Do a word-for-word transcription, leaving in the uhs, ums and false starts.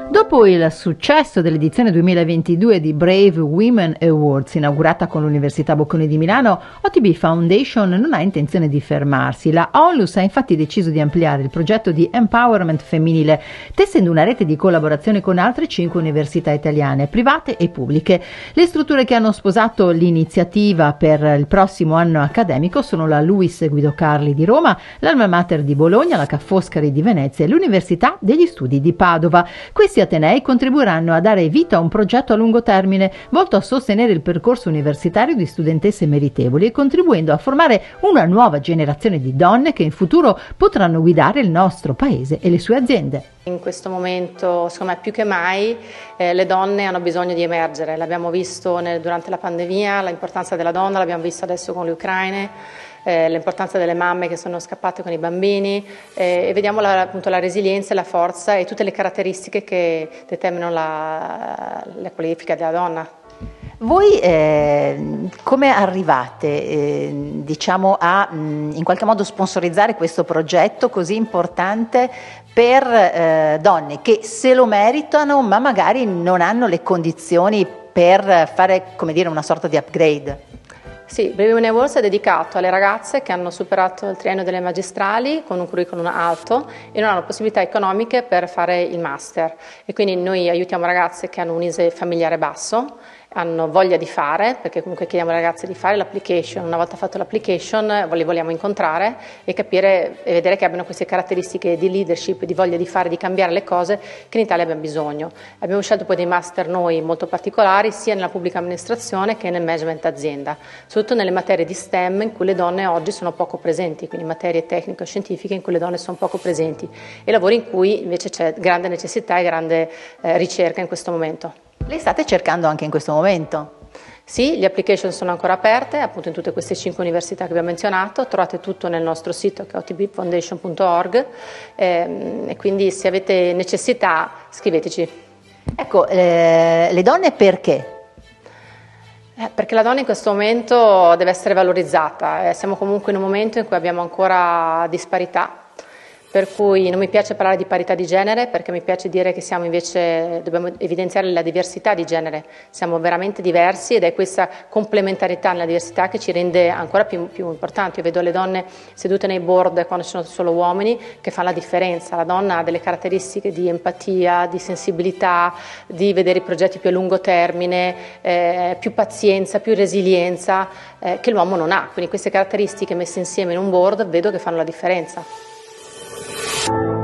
Dopo il successo dell'edizione duemilaventidue di Brave Women Awards, inaugurata con l'Università Bocconi di Milano, O T B Foundation non ha intenzione di fermarsi. La Onlus ha infatti deciso di ampliare il progetto di empowerment femminile, tessendo una rete di collaborazione con altre cinque università italiane, private e pubbliche. Le strutture che hanno sposato l'iniziativa per il prossimo anno accademico sono la Luis Guido Carli di Roma, l'Alma Mater di Bologna, la Ca' Foscari di Venezia e l'Università degli Studi di Padova. Questi atenei contribuiranno a dare vita a un progetto a lungo termine volto a sostenere il percorso universitario di studentesse meritevoli e contribuendo a formare una nuova generazione di donne che in futuro potranno guidare il nostro paese e le sue aziende. In questo momento, secondo me più che mai, eh, le donne hanno bisogno di emergere. L'abbiamo visto nel, durante la pandemia, l'importanza della donna, l'abbiamo visto adesso con le ucraine, eh, l'importanza delle mamme che sono scappate con i bambini eh, e vediamo la, appunto, la resilienza e la forza e tutte le caratteristiche che determinano la, la qualifica della donna. Voi eh, come arrivate eh, diciamo a mh, in qualche modo sponsorizzare questo progetto così importante per eh, donne che se lo meritano ma magari non hanno le condizioni per fare, come dire, una sorta di upgrade? Sì, Brave Women Awards è dedicato alle ragazze che hanno superato il triennio delle magistrali con un curriculum alto e non hanno possibilità economiche per fare il master, e quindi noi aiutiamo ragazze che hanno un I S E E familiare basso, hanno voglia di fare, perché comunque chiediamo alle ragazze di fare l'application. Una volta fatto l'application li vogliamo incontrare e capire e vedere che abbiano queste caratteristiche di leadership, di voglia di fare, di cambiare le cose che in Italia abbiamo bisogno. Abbiamo scelto poi dei master noi molto particolari sia nella pubblica amministrazione che nel management azienda, soprattutto nelle materie di STEM in cui le donne oggi sono poco presenti, quindi materie tecnico-scientifiche in cui le donne sono poco presenti, e lavori in cui invece c'è grande necessità e grande eh, ricerca in questo momento. Le state cercando anche in questo momento? Sì, le application sono ancora aperte, appunto in tutte queste cinque università che abbiamo menzionato. Trovate tutto nel nostro sito che è o t b foundation punto org ehm, e quindi se avete necessità scriveteci. Ecco, eh, le donne perché? Eh, perché la donna in questo momento deve essere valorizzata, eh, siamo comunque in un momento in cui abbiamo ancora disparità. Per cui non mi piace parlare di parità di genere, perché mi piace dire che siamo invece, dobbiamo evidenziare la diversità di genere, siamo veramente diversi ed è questa complementarità nella diversità che ci rende ancora più, più importanti. Io vedo le donne sedute nei board quando ci sono solo uomini che fanno la differenza. La donna ha delle caratteristiche di empatia, di sensibilità, di vedere i progetti più a lungo termine, eh, più pazienza, più resilienza eh, che l'uomo non ha. Quindi queste caratteristiche messe insieme in un board vedo che fanno la differenza.